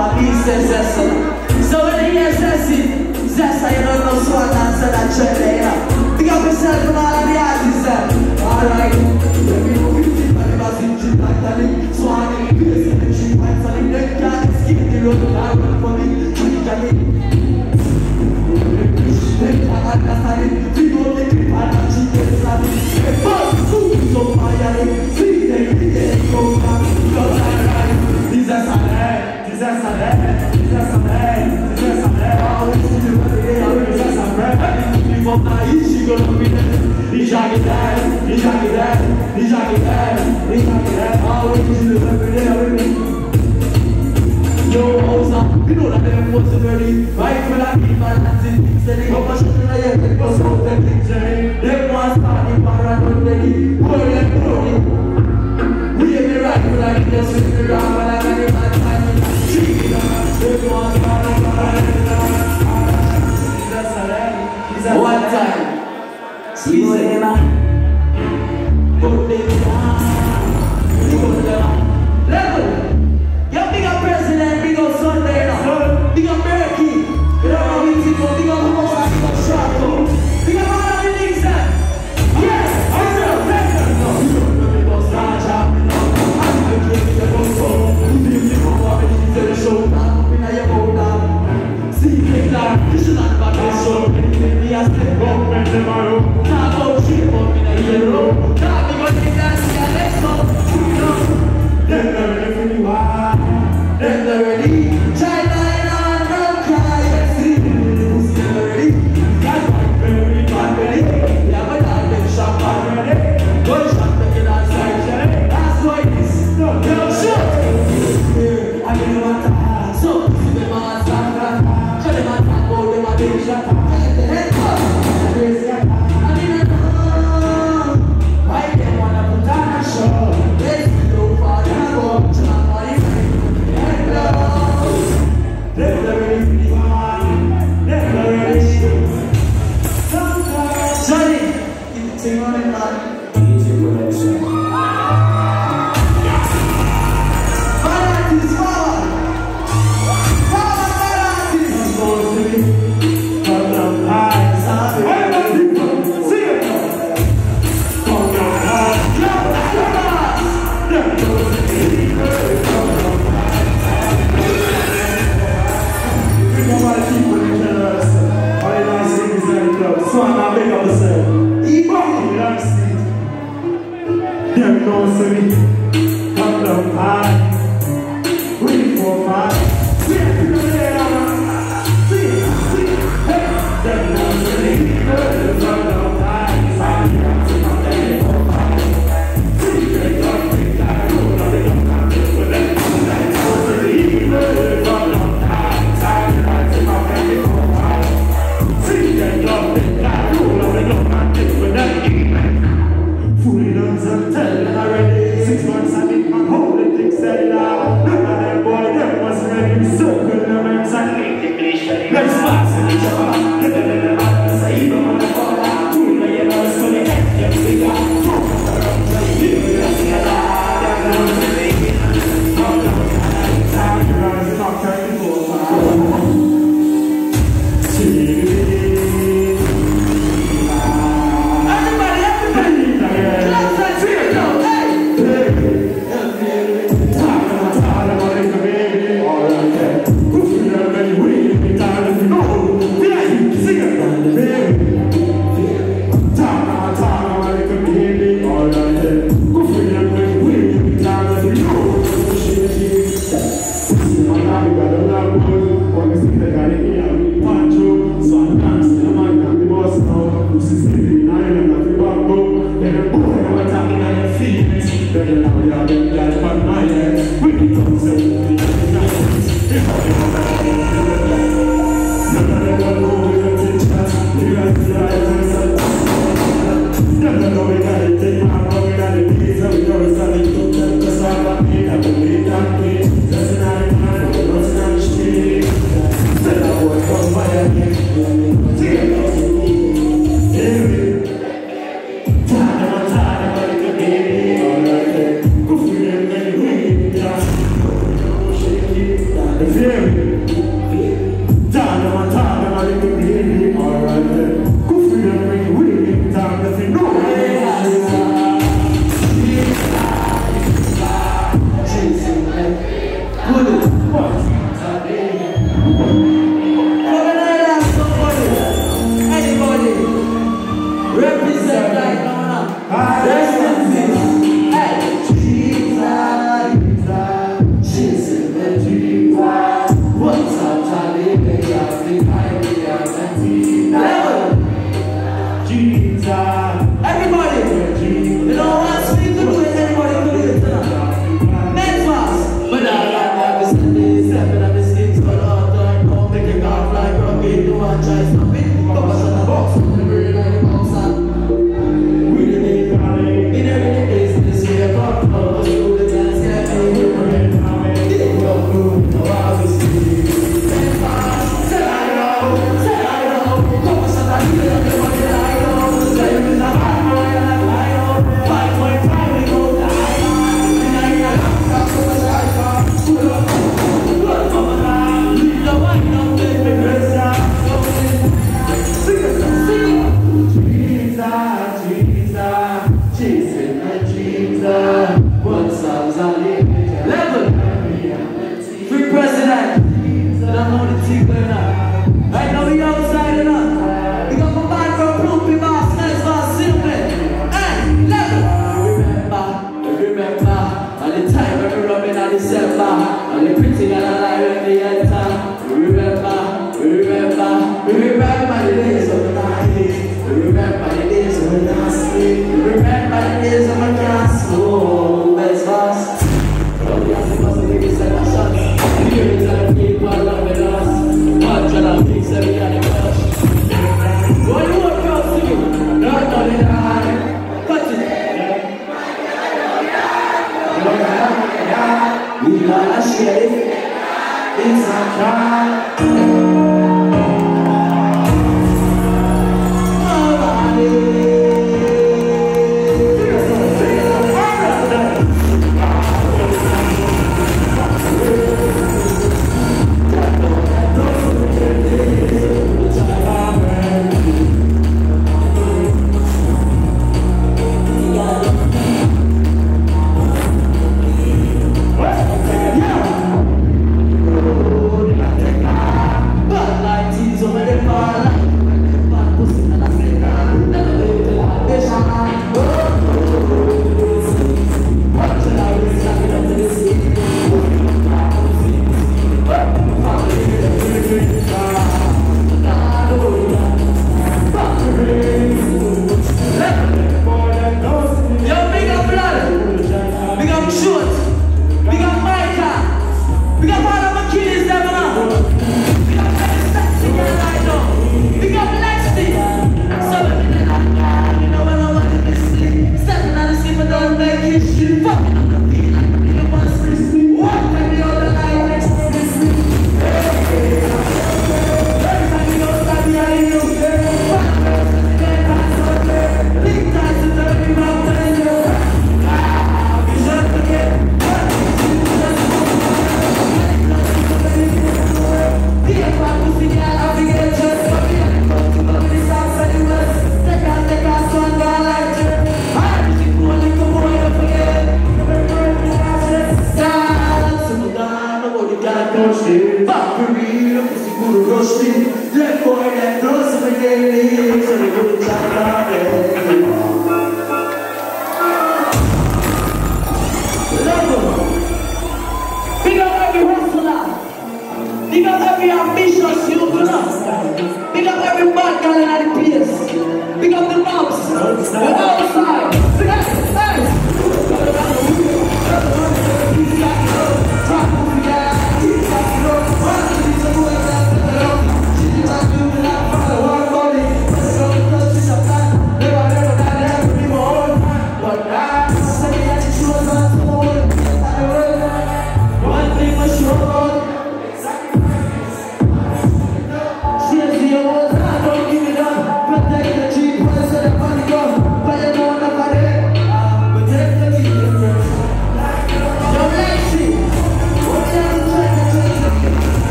he says Zessa. So when he hears Zessa, you don't know Swany answer that trend there, you know. Pick up yourself from all of the artists there. Alright. Let me know if you think that it was in G like that. Swany, bass in the 3 pints and the neck can't skip the road. I run for me, Johnny. They can't understand it. We know the people and she gets at it. They bust food so fire. See them, they go down. Yo, Osa, you know that them was ready. Right for that people and dancing. Steady, how much should I get? It was so tempting. Them was starting paranoid ready. Pour them, pour it. We have the right for that. Just with the round when I got it, man. One time, see what they are. Put them down. Level. You big up president, big up Sunday now. Big up Berkey. You don't know what it's for. Big up Mosa, big up Sharko. Big up all of the things that. Yes, I'm real. No, you don't know me, boss. I'm chopping up. I'm going to get the boss. Show down, in a your down. See, take that, you should not back and show. Anything me as the government tomorrow. Can't go cheap up in a yellow. Can't be going to that, see a next one. Then they're ready for you, then they're ready. China and on, don't cry. See, who's ready? Got one very bad ready. Yeah, but I've been shot already. Good shot, taking outside, that's why this. No, shut. I mean, what? So, see the man stand up. Show them a talk about them a big shot. Head up. I mean, why they wanna put on a show? Let's go for the go. Somebody head up. They're ready for the one. They're ready. Johnny, keep the thing on it, man.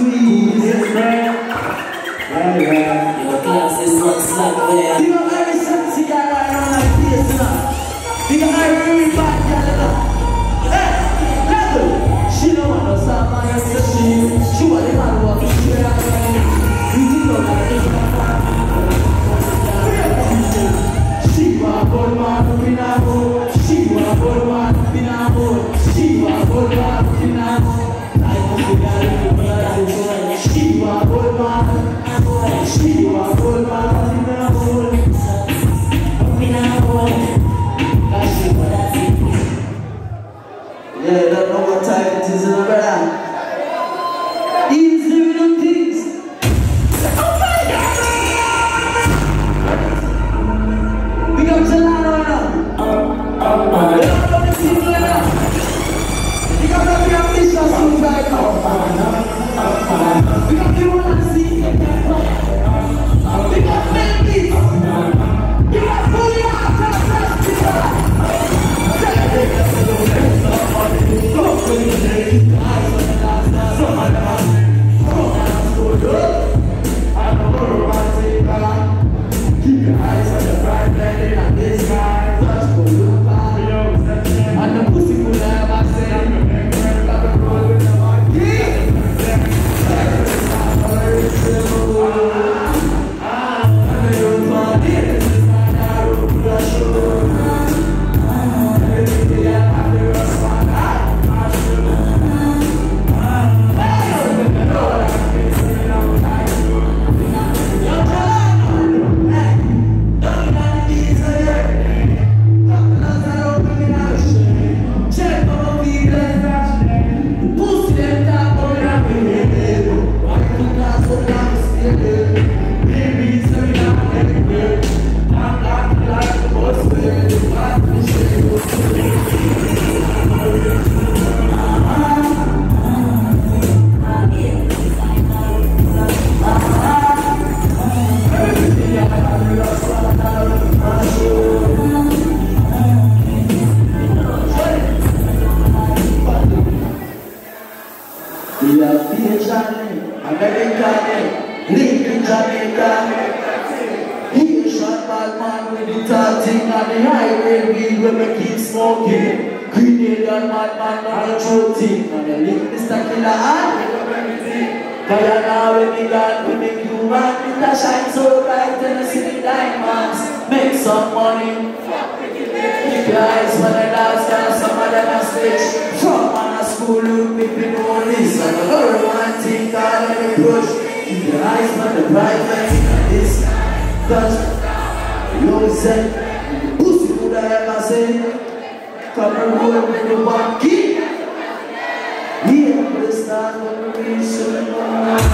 squeeze. Yes, man. Yeah. Your class is not slack there. You got every sexy guy right on like this, you know. You got every bad girl, you know. Hey, level. She don't want no summer, yes, she want the man who wants to share her. You know that it's not fun. She want good man up in her hole. She want good man up in her hole. She want good man up in her hole. She want good man. She want good man up in her hole. Up in her hole. That's it. Yeah, you don't know what time it is, brother. Easy with them things. Big up Jalano right now. Big up the people right now. Big up the ambitious ones right now. Big up the one that see. Big up Memphis. Big up Boyaka. Keep your eyes on the bright light and this sky. Touch for your body. And the pussy will never say I'm the man who got the road with the monkey. We are BACCHANAL, American, live in Jamaica. He a shot bad man with the tall thing on the highway weed where we keep smoking. Grenadian madman on the throat thing. And the link Mr. Killer hand. Cause now when we got we make you man, it a shine so bright and I see the diamonds. Make some money. Keep your eyes on the last cause some of them are switch. From on a school look me know this. And the girl one thing call me push. Keep your eyes on the bright light and this. Cause you always said pussy would I ever say. Come and roll with the monkey. Here we start when we reach the